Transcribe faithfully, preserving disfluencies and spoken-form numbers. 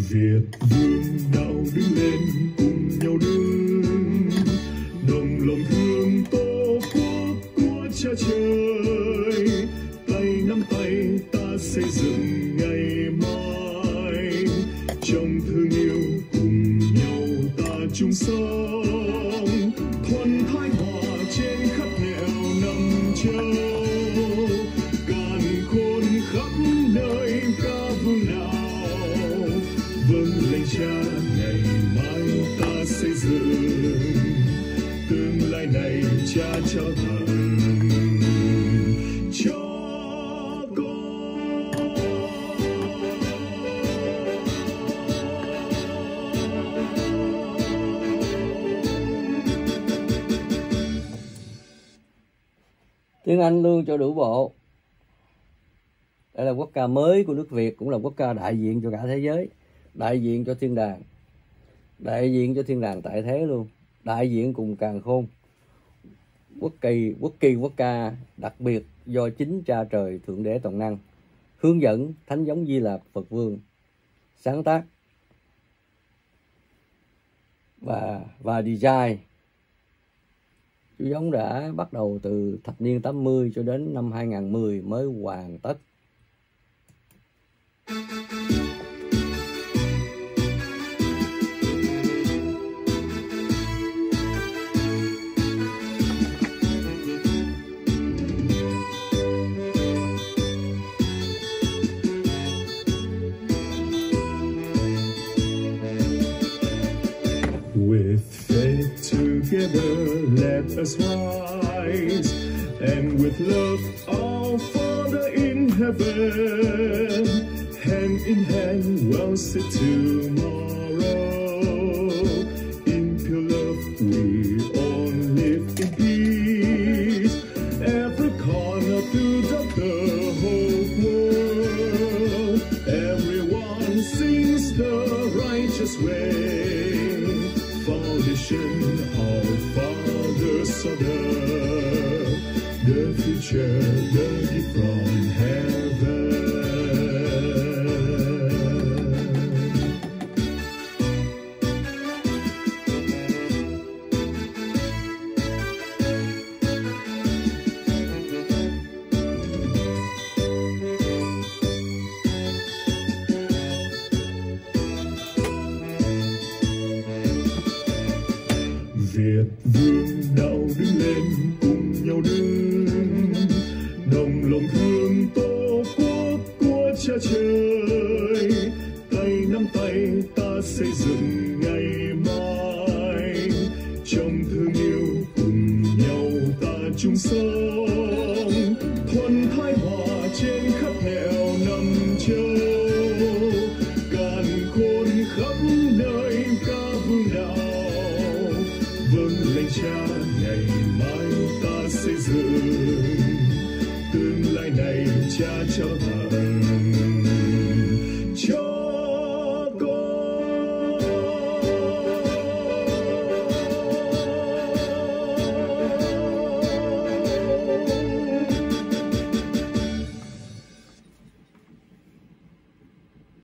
Việt vương nào đứng lên cùng nhau đứng, đồng lòng thương tổ quốc của cha trời, tay nắm tay ta xây dựng ngày mai, trong thương yêu cùng nhau ta chung sống, thuần thái hòa trên khắp nẻo năm châu, càn khôn khắp nơi ca vương nào, vâng lệnh cha ngày mai ta xây dựng, tương lai này cha trao tặng cho con. Tiếng Anh luôn cho đủ bộ. Đây là quốc ca mới của nước Việt, cũng là quốc ca đại diện cho cả thế giới, đại diện cho thiên đàng, đại diện cho thiên đàng tại thế luôn, đại diện cùng càn khôn. Quốc kỳ, quốc kỳ quốc ca đặc biệt do chính cha trời thượng đế toàn năng, hướng dẫn thánh giống Di Lặc Phật Vương sáng tác và và design. Chú giống đã bắt đầu từ thập niên tám mươi cho đến năm hai nghìn không trăm mười mới hoàn tất. With faith together let us rise, and with love our Father in heaven, hand in hand we'll see tomorrow. In pure love we all live in peace, every corner throughout the whole world, everyone sings the righteous way. Foundation of fathers of the, the future, the gift from heaven. Việt vương nào đứng lên cùng nhau đứng, đồng lòng thương tổ quốc của cha trời, tay nắm tay ta xây dựng ngày mai, trong thương yêu cùng nhau ta chung sống,